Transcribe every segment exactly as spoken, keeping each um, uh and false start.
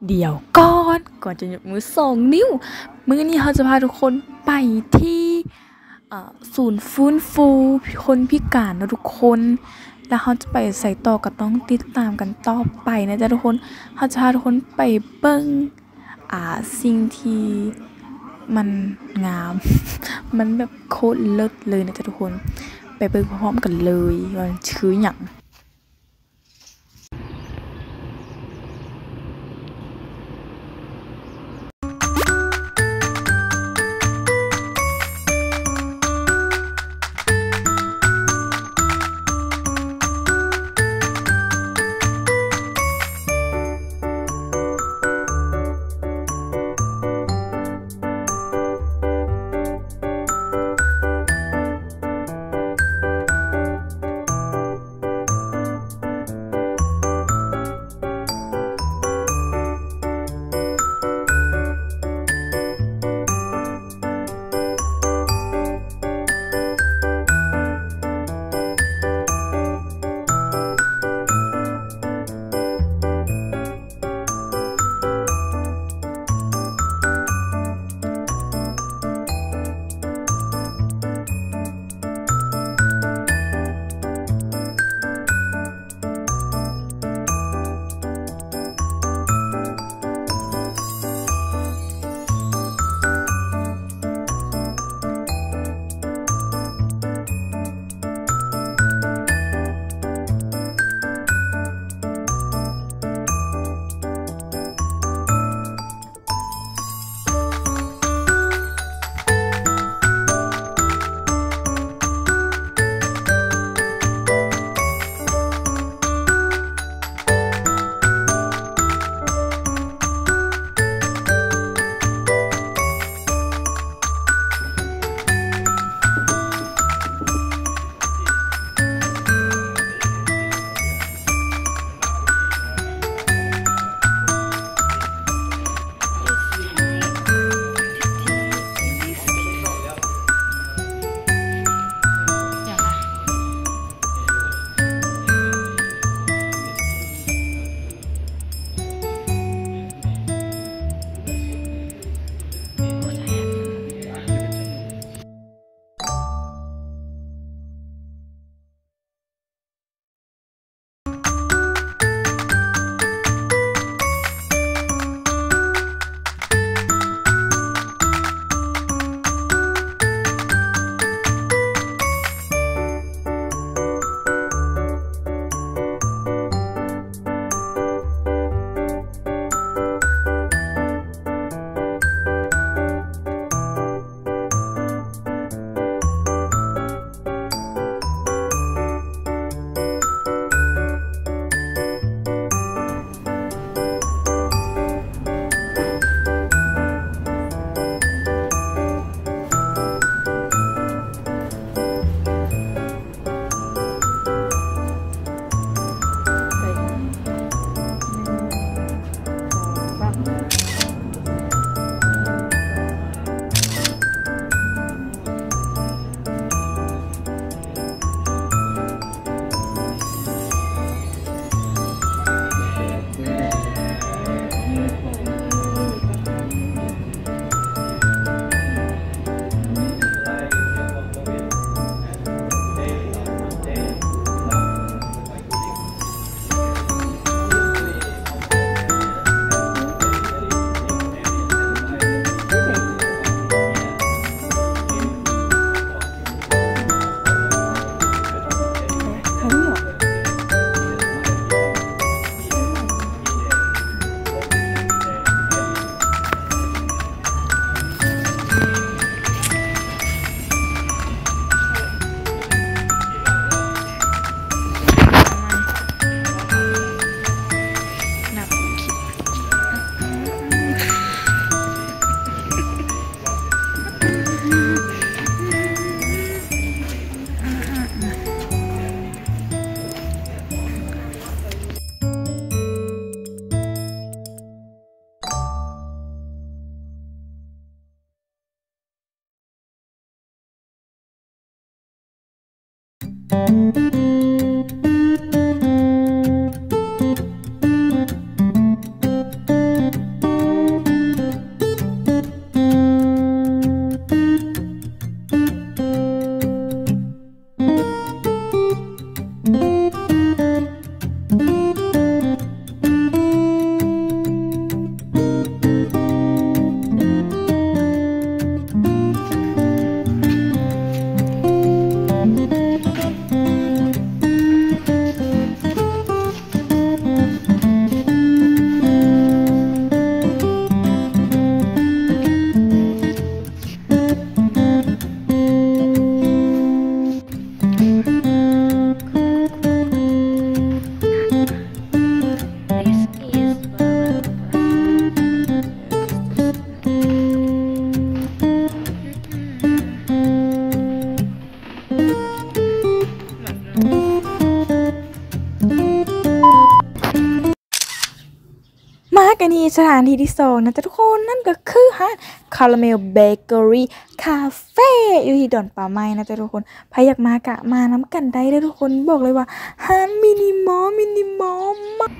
เดี๋ยวก่อนก่อนจะยกมือสองนิ้วมื้อนี้เราจะพาทุกคนไปที่ศูนย์ฟื้นฟูคนพิการนะทุกคนแล้วเราจะไปใส่ต่อก็ต้องติดตามกันต่อไปนะจ๊ะทุกคนเราจะพาทุกคนไปเบิ่งอ่าสิ่งที่มันงาม มันแบบโคตรเลิศเลยนะจ๊ะทุกคนไปเบิ่งพร้อมกันเลยว่าชื่อหยังสถานที่ที่สองนะจ๊ะทุกคนนั่นก็คือฮะคาราเมลเบเกอรี่คาเฟ่อยู่ที่ดอนป่าไม้นะจ๊ะทุกคนใครอยากมากะมาน้ำกันได้เลยทุกคนบอกเลยว่าฮันมินิมอลมินิมอลมาก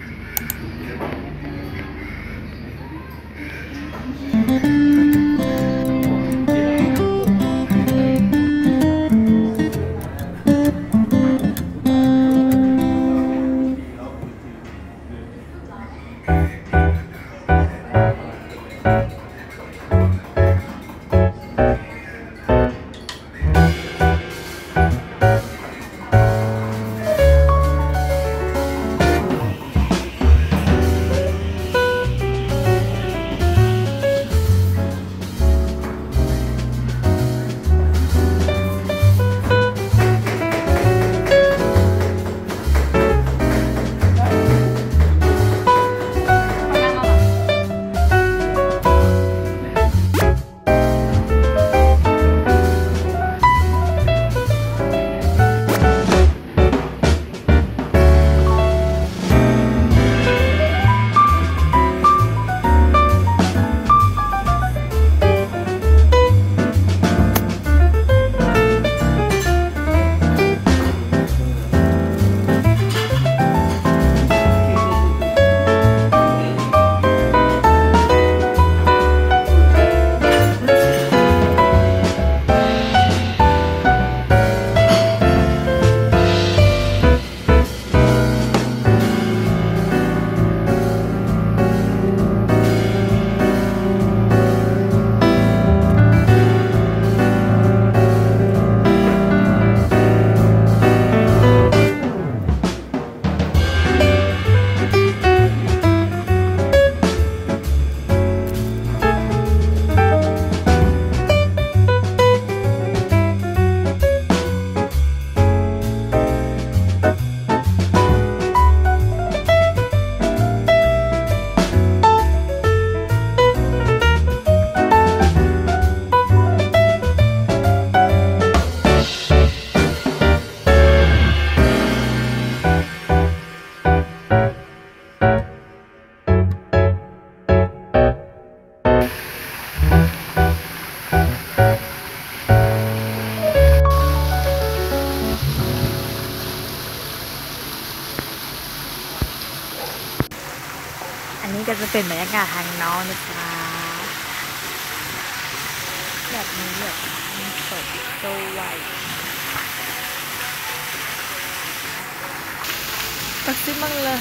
อันนี้ก็จะเป็นบรรยากาศทางนอกนะคะแบบนี้แบบสดสวยตักซิมั่งเลย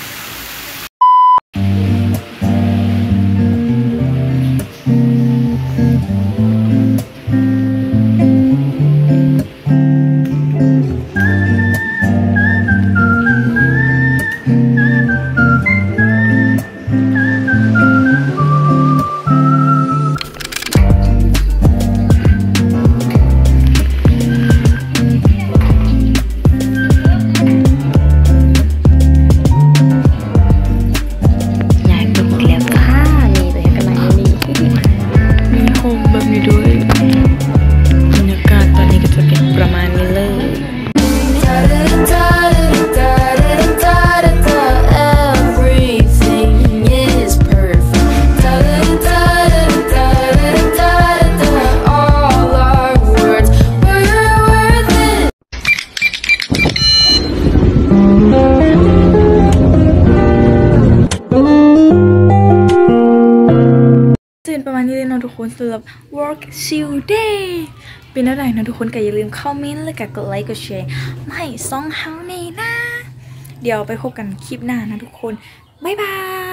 ประมาณนี้เลยนะทุกคนสำหรับ work chill day เป็นอะไรนะทุกคนก็อย่าลืมคอมเมนต์และกดไลค์กดแชร์มาให้ซ่องเฮานี่นะเดี๋ยวไปพบกันคลิปหน้านะทุกคนบ๊ายบาย